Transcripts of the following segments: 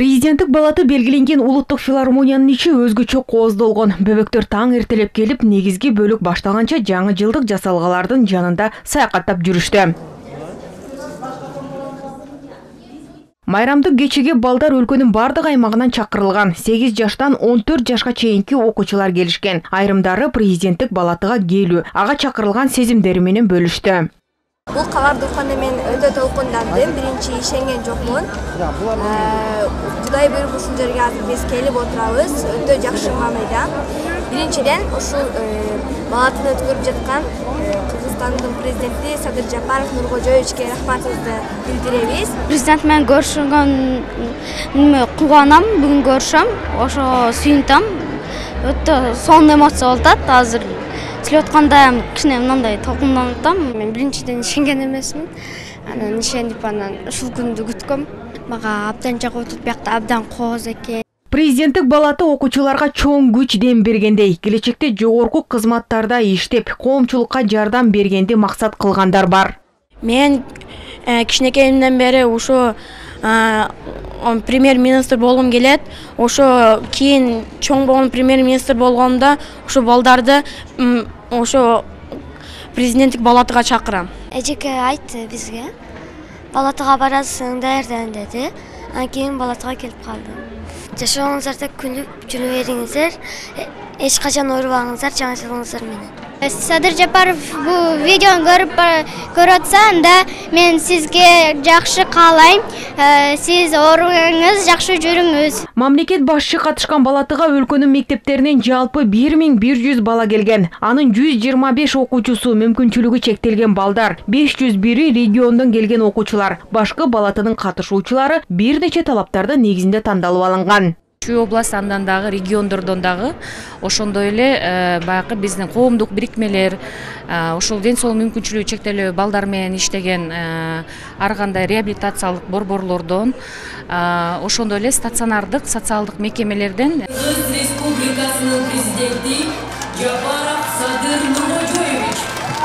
Президенттик балаты белгиленген улуттук филармониянын ичи өзгөчө кооздолгон. Бөбөктөр таң эртелеп келип, негизги бөлүк башталганча жаңы жылдык жасалгалардын жанында саякаттап жүрүштү. Майрамдык кечиге балдар өлкөнүн бардык аймагынан чакырылган. 8 жаштан 14 жашка чейинки окуучулар келишкен. Айрымдары президенттик балатыга келүү, ага чакырылган сезимдери менен бөлүштү. Бул кабарды укканда мен өтө толкундандым. Биринчи ишенген жокмун. Кудай буйруп ушул жерге азыр биз келип отурабыз. Өтө жакшы маанайда. Биринчиден ушул балатын өткөрүп жаткан Кыргызстандын президенти Садыр Жапаров Нуркожоевичке рахматыбызды билдиребиз. Президент менен көрүшкөнгө кубанам, бүгүн көрүшөм. Ошо сүйүнтөм. Өтө сонун эмоция болуп атат азыр. Сүйлөп атканда кичине мындай толкунданып атам. Мен биринчиден ишенген эмесмин. Анан ишенип анан ушул күндү күткөм. Мага абдан жагып атат, биякта абдан кооз экен. Президенттик балаты окуучуларга чоң күч дем бергендей, келечекте жогорку кызматтарда иштеп, коомчулукка жардам бергенди максат кылгандар бар. Мен кичинекейимден бери ушу премьер-министр болгум келет. Ошо кийин чоң болгон премьер-министр болгондо ушу балдарды ошо президенттик балатыга чакырам. Эжеке айтты бизге. Балатыга барасың, даярдан деди. Анан кийин балатыга келип калдым. Жашооңуздарда күлүп жүрө бериңиздер. Эч качан оорубаңыздар, жаңы жылыңыздар менен. Садыр Жапаров бул видеону көрүп атса, анда мен сизге жакшы каалайм. Сиз оорубаңыз, жакшы жүрүңүз. Мамлекет башчы катышкан балатыга өлкөнүн мектептеринен жалпы 1100 бала келген. Анын 125 окуучусу мүмкүнчүлүгү чектелген балдар, 501 региондон келген окуучулар. Башкы балатынын катышуучулары бир нече талаптардын негизинде тандалып алынган. Şu oblast андан дагы, региондордон дагы ошондой эле баягы биздин коомдук бирикмелер, ошол ден соолук мүмкүнчүлүгү чектелүү балдар менен иштеген ар кандай реабилитациялык борборлордон, ошондой эле стационардык социалдык мекемелерден Республикасынын президенти Жапаров Садыр Нуркожоевич.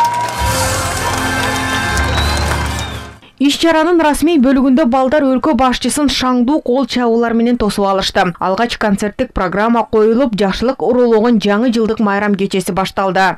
Иш-чаранын расмий бөлүгүндө балдар өлкө башчысын шаңдуу кол чабуулар менен тосуп алышты. Алгач концерттик программа коюлуп, жакшылык уруулогон жаңы жылдык майрам кечеси башталды.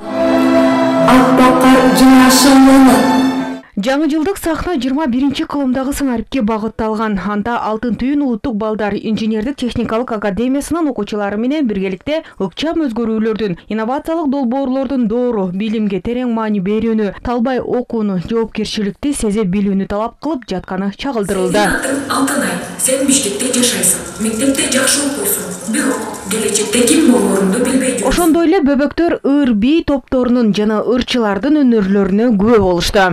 Жаңы жылдык сахна 21 кылымдагы сценарийге багытталган. Анда Алтын түйүн улуттук балдар инженердик техникалык академиясынын окуучулары менен биргеликте ыкчам өзгөрүүлөрдүн, инновациялык долбоорлордун доору, билимге терең маани берүүнү, талбай окууну, жоопкерчиликти сезе билүүнү талап кылып жатканы чагылдырылды. Алтынай, сен Бишкекте жашайсың, мектепте жакшы окуйсуң, бирок келечекте ким болоорунду билбей жүрсүң. Ошондой эле бөбөктөр ыр бий топторунун жана ырчылардын өнөрлөрүнө күбө болушту.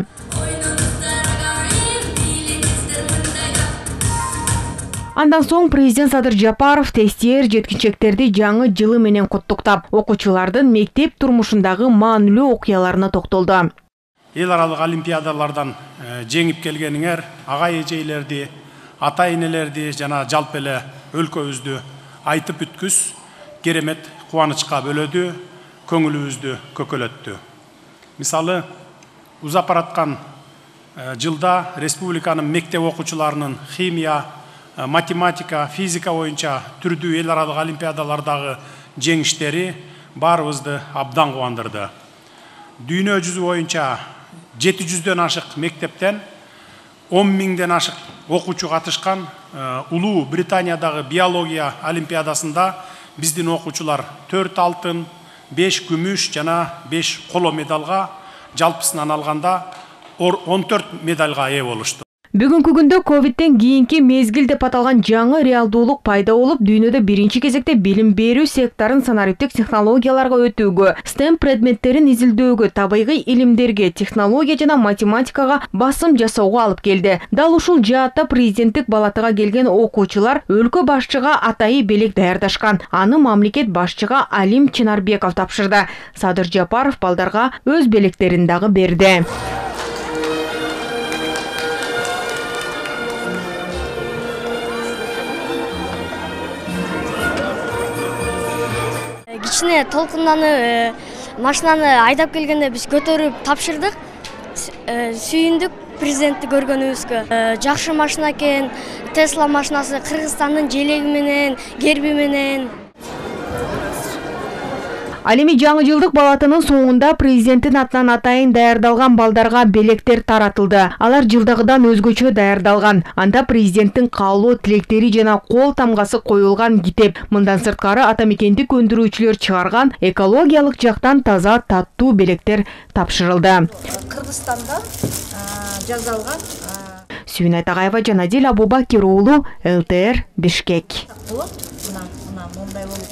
Андан соң президент Садыр Жапаров тестер жеткинчектерди жаңы жылы менен куттуктап, окуучулардын мектеп турмушундагы маанилүү окуяларына токтолду. Эл аралык олимпиадалардан жеңип келгениңер агай эжейлерди, ата энелерди жана жалпы эле өлкөбүздү айтып бүткүс керемет кубанычка бөлөдү, көңүлүбүздү көкөлөттү. Мисалы, узап бараткан жылда республиканын мектеп окуучуларынын химия, математика, физика боюнча түрдүү эл аралык олимпиадалардагы жеңиштери баарыбызды абдан кубандырды. Дүйнө жүзү боюнча 700дөн ашык мектептен 10.000ден ашык окуучу катышкан Улуу Британиядагы биология олимпиадасында биздин окуучулар 4 алтын, 5 күмүш жана 5 коло медалга, жалпысынан алганда 14 медальга ээ болушту. Бүгүнкү күндө ковидтен кийинки мезгил деп аталган жаңы реалдуулук пайда болуп, дүйнөдө биринчи кезекте билим берүү секторун санариптик технологияларга өтүүгө, STEM предметтерин изилдөөгө, табигый илимдерге, технология жана математикага басым жасоого алып келди. Дал ушул жаатта президенттик балатыга келген окуучулар өлкө башчыга атайы белек даярдашкан. Аны мамлекет башчыга Алим Чынарбеков тапшырды. Садыр Жапаров балдарга өз белектерин дагы берди. Кичине толкунданып машинаны айдап келгенде биз көтөрүп тапшырдык. Сүйүндүк. президентти көргөнүбүзгө. Жакшы машина экен, Tesla машинасы Кыргызстандын желеги менен, герби менен. Ал эми жаңы жылдык балатынын соңунда президенттин атынан атайын даярдалган балдарга белектер таратылды. Алар жылдагыдан өзгөчө даярдалган. Анда президенттин каалоо тилектери жана кол тамгасы коюлган китеп. Мындан сырткары атамекендик өндүрүүчүлөр чыгарган экологиялык жактан таза таттуу белектер тапшырылды. Кыргызстандан жасалган Сүйүн Айтагайова, Жанадил Абубакир уулу, ЛТР, Бишкек.